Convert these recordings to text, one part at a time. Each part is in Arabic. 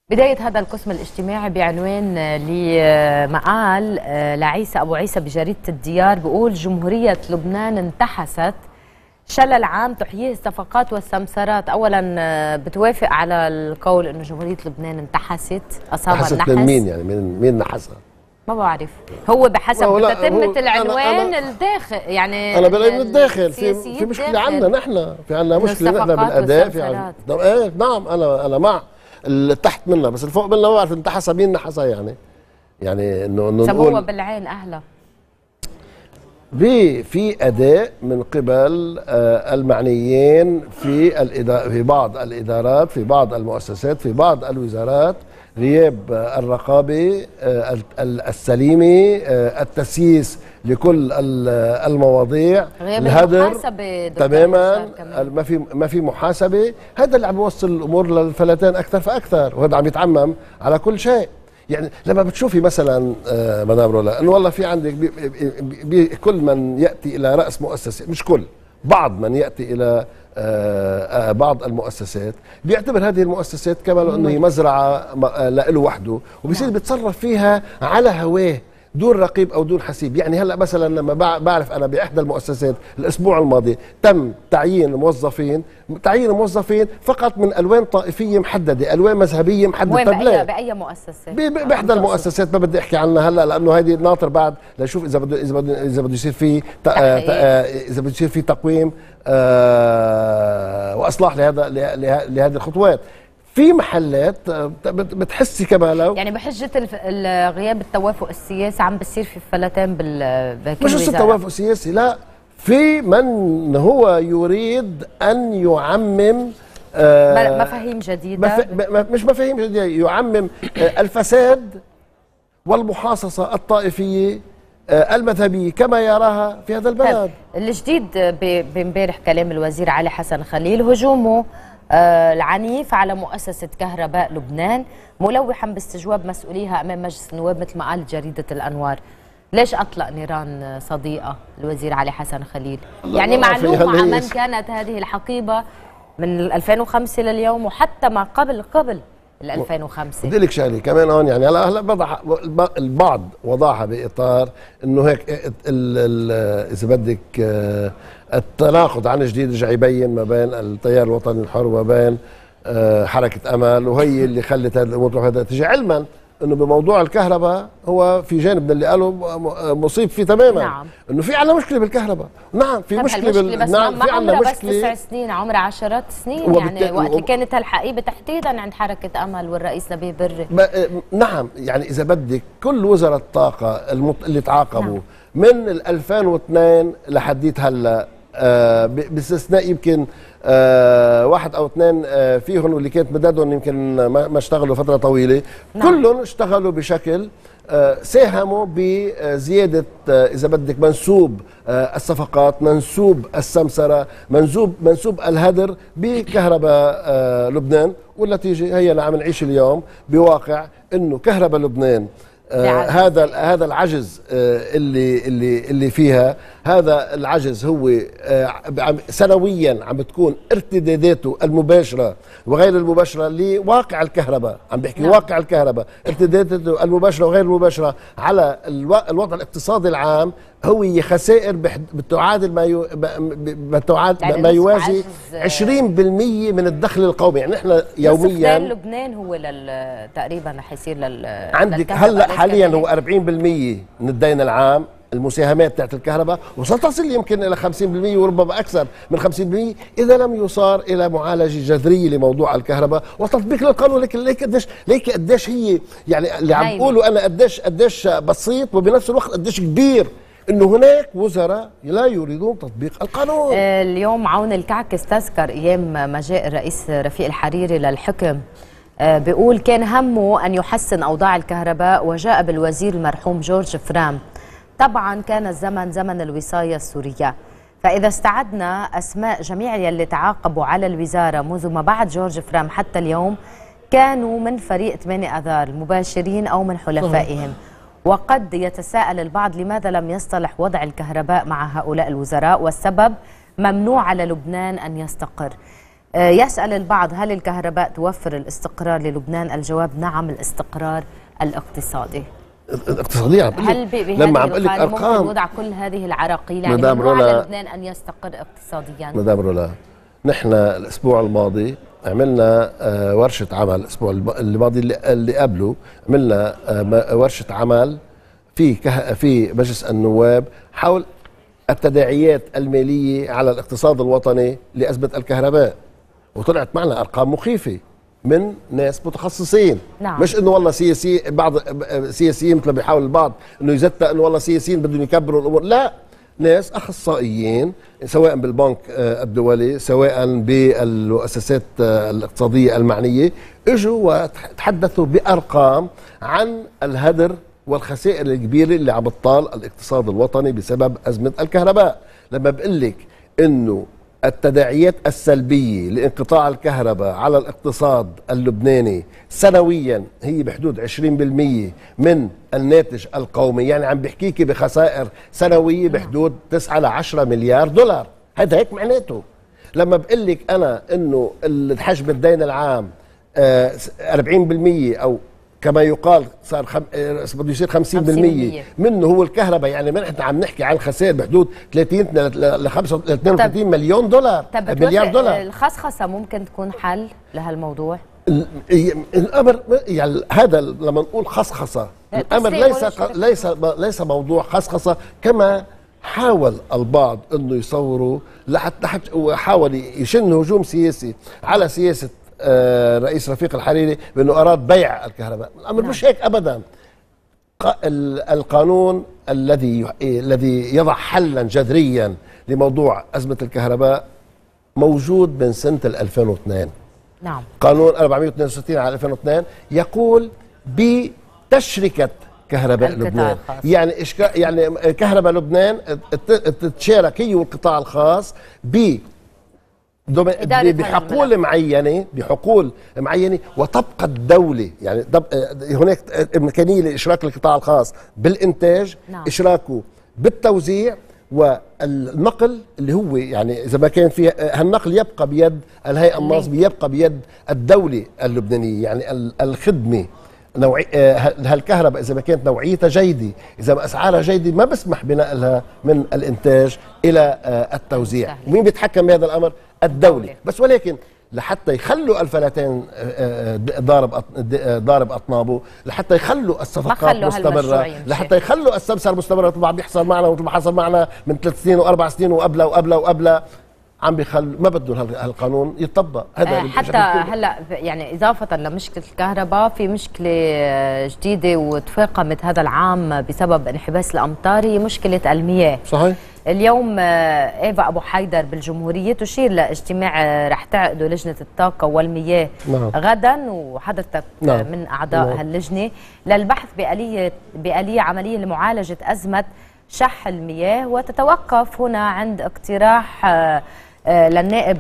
بداية هذا القسم الاجتماعي بعنوان لمقال لعيسى أبو عيسى بجريدة الديار، بيقول جمهورية لبنان انتحست، شلل عام تحييه الصفقات والسمسرات. أولا بتوافق على القول أنه جمهورية لبنان انتحست، أصابها النحس؟ من مين يعني؟ مين نحسها؟ ما بعرف، هو بحسب تتمة العنوان الداخل، يعني أنا بلاقي من الداخل في مشكلة عنا نحن، في عنا مشكلة نحن بالأداء في إيه نعم. أنا مع تحت منها، بس الفوق منها ما بعرف انتحسها مين نحسها يعني انه سموها بالعين اهلا. في اداء من قبل المعنيين في بعض الادارات، في بعض المؤسسات، في بعض الوزارات، غياب الرقابه السليمه، التسييس لكل المواضيع، الهدر تماما، ما في محاسبه. هذا اللي عم يوصل الامور للفلتان اكثر فاكثر، وهذا عم يتعمم على كل شيء. يعني لما بتشوفي مثلا مدام رولا انه والله في عندك كل من ياتي الى راس مؤسسه، مش كل، بعض من ياتي الى بعض المؤسسات بيعتبر هذه المؤسسات كما لو انه هي مزرعه له وحده، وبصير بيتصرف فيها على هواه دون رقيب او دون حسيب. يعني هلا مثلا لما بعرف انا باحدى المؤسسات الاسبوع الماضي تم تعيين موظفين فقط من الوان طائفيه محدده، الوان مذهبيه محدده. وين باي مؤسسه؟ باحدى المؤسسات، ما بدي احكي عنها هلا لانه هيدي ناطر بعد لنشوف اذا بده يصير في اذا بده يصير في تقويم واصلاح لهذه الخطوات. في محلات بتحسي كمان لو يعني بحجة غياب التوافق السياسي عم بصير في فلتان بكل مش بس التوافق السياسي، لا، في من هو يريد أن يعمم مفاهيم جديدة، مش مفاهيم جديدة، يعمم الفساد والمحاصصة الطائفية المذهبية كما يراها في هذا البلد. الجديد بامبارح كلام الوزير علي حسن خليل، هجومه العنيف على مؤسسة كهرباء لبنان ملوحا باستجواب مسؤوليها أمام مجلس النواب مثل ما قالت جريدة الأنوار. ليش أطلق نيران صديقة الوزير علي حسن خليل؟ يعني معلومة عن من كانت هذه الحقيبة من 2005 لليوم، وحتى ما قبل 2005. بدي لك شغله كمان هون، يعني هلا البعض وضعها باطار انه هيك اذا بدك التناقض عن جديد رجع يبين ما بين التيار الوطني الحر وما بين حركه امل، وهي اللي خلت هذه الامور تجي، علما انه بموضوع الكهرباء هو في جانب من اللي قالوا مصيب فيه تماما. نعم. انه في عندنا مشكله بالكهرباء، نعم في مشكله بس نعم في عندنا مشكله بس 9 سنين، عمرها 10 سنين، يعني وقت اللي كانت هالحقيبه تحديدا عند حركه امل والرئيس نبيه بري. نعم، يعني اذا بدك كل وزراء الطاقه اللي تعاقبوا من 2002 لحديت هلا، باستثناء يمكن واحد او اثنين فيهم واللي كانت مددهم يمكن ما اشتغلوا فتره طويله، كلهم اشتغلوا بشكل ساهموا بزياده اذا بدك منسوب الصفقات، منسوب السمسره، منسوب الهدر بكهرباء لبنان. والنتيجه هي عم نعيش اليوم بواقع انه كهرباء لبنان هذا العجز اللي فيها، هذا العجز هو سنويا عم بتكون ارتداداته المباشره وغير المباشره لواقع الكهرباء. عم بحكي واقع الكهرباء، ارتداداته المباشره وغير المباشره على الوضع الاقتصادي العام هو خسائر بتعادل ما يوازي 20% من الدخل القومي. يعني احنا يوميا لبنان هو تقريبا رح يصير عندك هلا حاليا هو 40% من الدين العام، المساهمات تاعت الكهرباء وستصل يمكن الى 50% وربما اكثر من 50% اذا لم يصار الى معالجه جذريه لموضوع الكهرباء وتطبيق للقانون. ليك قديش هي، يعني اللي عم بقوله انا قديش بسيط وبنفس الوقت قديش كبير، انه هناك وزراء لا يريدون تطبيق القانون. اليوم عون الكعك استذكر ايام ما جاء الرئيس رفيق الحريري للحكم، بيقول كان همه ان يحسن اوضاع الكهرباء وجاء بالوزير المرحوم جورج فرام. طبعا كان الزمن زمن الوصاية السورية، فإذا استعدنا أسماء جميع يلي تعاقبوا على الوزارة منذ ما بعد جورج فرام حتى اليوم كانوا من فريق 8 آذار مباشرين أو من حلفائهم. وقد يتساءل البعض لماذا لم يصطلح وضع الكهرباء مع هؤلاء الوزراء، والسبب ممنوع على لبنان أن يستقر. يسأل البعض هل الكهرباء توفر الاستقرار للبنان؟ الجواب نعم، الاستقرار الاقتصادي. الاقتصادية هل لما عم بقول لك ارقام ممكن نوضع كل هذه العراقيل؟ يعني ممنوع على لبنان ان يستقر اقتصاديا؟ مدام رولا، نحن الاسبوع الماضي عملنا ورشة عمل، الاسبوع الماضي اللي قبله عملنا ورشة عمل في مجلس النواب حول التداعيات المالية على الاقتصاد الوطني لأزمة الكهرباء، وطلعت معنا أرقام مخيفة من ناس متخصصين. نعم. مش انه والله سياسي، بعض سياسيين مثل بيحاول البعض انه يزتق انه والله سياسيين بدهم يكبروا الامور، لا، ناس اخصائيين سواء بالبنك الدولي سواء بالمؤسسات الاقتصاديه المعنيه، اجوا وتحدثوا بارقام عن الهدر والخسائر الكبيره اللي عم تطال الاقتصاد الوطني بسبب ازمه الكهرباء. لما بقول لك انه التداعيات السلبية لانقطاع الكهرباء على الاقتصاد اللبناني سنويا هي بحدود 20% من الناتج القومي، يعني عم بحكيكي بخسائر سنوية بحدود 9 ل 10 مليار دولار. هذا هيك معناته. لما بقول لك أنا إنه حجم الدين العام 40% أو كما يقال صار بده يصير 50% منه هو الكهرباء، يعني نحن عم نحكي عن خسائر بحدود 30 ل 32 مليون دولار، مليار دولار. الخصخصه ممكن تكون حل لهالموضوع؟ الامر يعني هذا لما نقول خصخصه، الامر ليس موضوع خصخصه كما حاول البعض انه يصوروا، لحتى حاول يشن هجوم سياسي على سياسه رئيس رفيق الحريري بأنه أراد بيع الكهرباء. الأمر مش هيك أبدا. القانون الذي يضع حلا جذريا لموضوع أزمة الكهرباء موجود من سنة 2002. نعم. قانون 462 على 2002 يقول بتشركة كهرباء لبنان، يعني كهرباء لبنان تتشارك هي والقطاع الخاص بحقول معينه وتبقى الدوله، يعني هناك امكانيه لاشراك القطاع الخاص بالانتاج. نعم. اشراكه بالتوزيع والنقل، اللي هو يعني اذا ما كان في هالنقل يبقى بيد الهيئه الناصبه، يبقى بيد الدوله اللبنانيه. يعني الخدمه هالكهرباء اذا ما كانت نوعيتها جيده، اذا ما اسعارها جيده، ما بسمح بنقلها من الانتاج الى التوزيع. ومين بيتحكم بهذا الامر؟ الدوله. بس ولكن لحتى يخلوا الفلاتين ضارب اطنابه، لحتى يخلوا الصفقات مستمره، لحتى يخلوا السمسره مستمره، مثل ما عم بيحصل معنا ومثل ما حصل معنا من 3 سنين و4 سنين وقبلها عم بيخل ما بدهم هالقانون يطبق. هذا حتى هلا يعني اضافه لمشكله الكهرباء، في مشكله جديده وتفاقمت هذا العام بسبب انحباس الامطار، هي مشكله المياه. صحيح. اليوم ايفا ابو حيدر بالجمهوريه تشير لاجتماع رح تعقده لجنه الطاقه والمياه. نعم. غدا، وحضرتك نعم. من اعضاء نعم. هاللجنه للبحث بآلية عمليه لمعالجه ازمه شح المياه، وتتوقف هنا عند اقتراح للنائب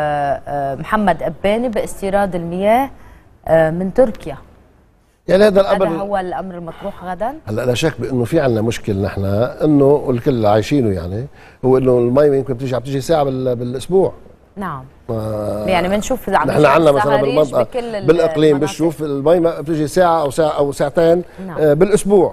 محمد أباني باستيراد المياه من تركيا. يعني هذا الامر هو الامر المطروح غدا. هلا لا شك بانه في عندنا مشكل نحن، انه الكل عايشينه، يعني هو انه المي يمكن بتيجي ساعه بالاسبوع. نعم. يعني بنشوف نحن عندنا مثلا بالمنطقه بالاقليم بنشوف المي بتيجي ساعه او ساعتين. نعم. بالاسبوع.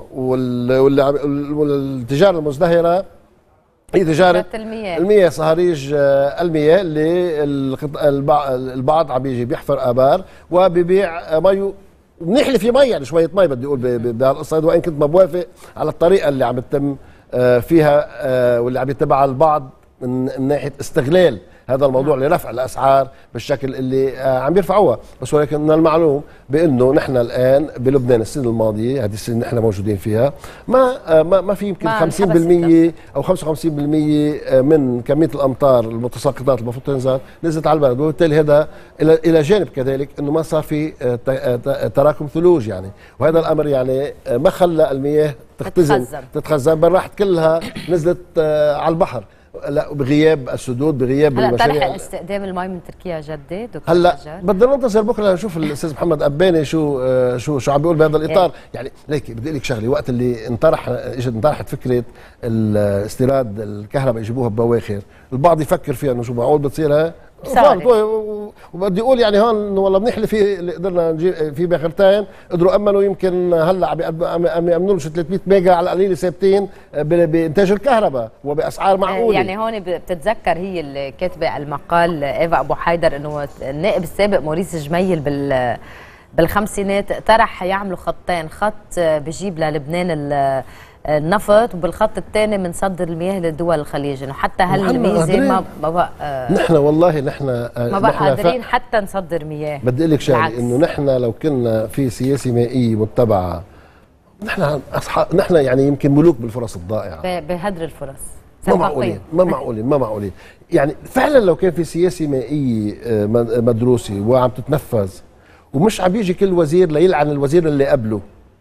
والتجاره المزدهره هي تجاره المياه، صهاريج المياه اللي البعض عم بيجي بيحفر ابار وبيبيع مي، بنحلي في مي، يعني شويه مي بدي اقول بهالقصه، وان كنت ما بوافق على الطريقه اللي عم بتتم فيها واللي عم يتبعها البعض من ناحيه استغلال هذا الموضوع لرفع الاسعار بالشكل اللي عم بيرفعوها. بس ولكن من المعلوم بانه نحن الان بلبنان السنه الماضيه، هذه السنه نحن موجودين فيها، ما في يمكن 50% او 55% من كميه الامطار المتساقطات المفروض تنزل نزلت على البلد، وبالتالي هذا الى جانب كذلك انه ما صار في تراكم ثلوج، يعني وهذا الامر يعني ما خلى المياه تتخزن، بل راحت كلها نزلت على البحر. لا، بغياب السدود، بغياب المشاريع. طرح استخدام المي من تركيا جدي دكتور هلا بدنا ننتظر بكره نشوف الاستاذ محمد أباني شو عم بيقول بهذا الاطار. يعني ليك بدي لك شغله، وقت اللي انطرحت فكره الاستيراد الكهرباء يجيبوها ببواخر، البعض يفكر فيها انه شو معقول بتصير وبدي اقول يعني هون والله بنحلف في اللي قدرنا نجيب في باخرتين قدروا امنوا يمكن هلا عم يامنوا 300 ميجا على القليله ثابتين بانتاج الكهرباء وباسعار معقوله. يعني هون بتتذكر هي اللي كاتبه المقال ايفا ابو حيدر انه النائب السابق موريس جميل بالخمسينات طرح يعملوا خطين، خط بجيب للبنان النفط وبالخط الثاني بنصدر المياه لدول الخليج، انه حتى هالميزه ما بقى نحن والله نحن ما بقى قادرين حتى نصدر مياه. بدي اقول لك شغله انه نحن لو كنا في سياسه مائيه متبعه نحن يعني يمكن ملوك بالفرص الضائعه بهدر الفرص. ما معقولين يعني فعلا لو كان في سياسه مائيه مدروسه وعم تتنفذ ومش عم يجي كل وزير ليلعن الوزير اللي قبله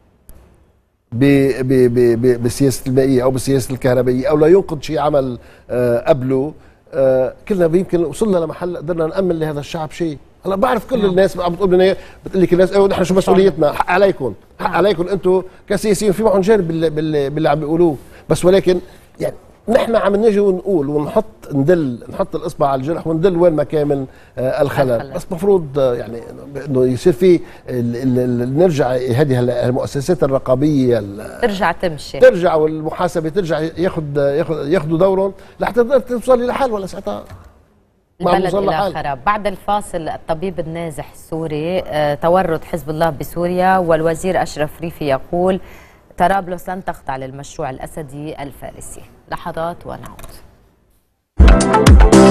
بالسياسه المائيه او بالسياسه الكهربائيه او لا ينقض شيء عمل قبله، كلنا يمكن وصلنا لمحل قدرنا نامن لهذا الشعب شيء. هلا بعرف كل الناس عم بتقول لنا بتقول لك الناس ايوه نحن شو مسؤوليتنا، حق عليكم انتم كسياسيين في معهم جانب باللي عم بيقولوه، بس ولكن يعني نحن عم نجي ونقول ونحط نحط الاصبع على الجرح وندل وين مكامن الخلل، بس مفروض يعني انه يصير في نرجع هذه المؤسسات الرقابيه ترجع والمحاسبه ترجع ياخذوا دورهم لحتى توصل لحل، ولا ساعتها البلد الى خراب. بعد الفاصل الطبيب النازح السوري تورط حزب الله بسوريا، والوزير اشرف ريفي يقول طرابلس لن تخضع للمشروع الأسدي الفارسي. لحظات ونعود.